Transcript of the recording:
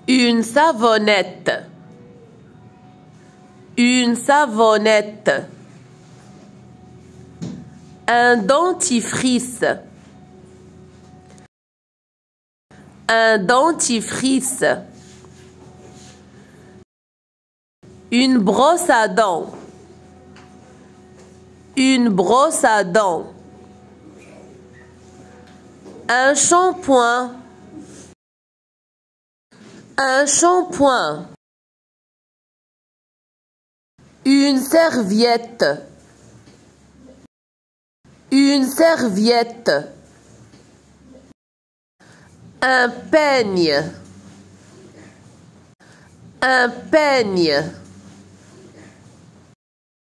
Une savonnette. Une savonnette. Un dentifrice. Un dentifrice. Une brosse à dents. Une brosse à dents. Un shampoing. Un shampoing. Une serviette. Une serviette. Un peigne. Un peigne.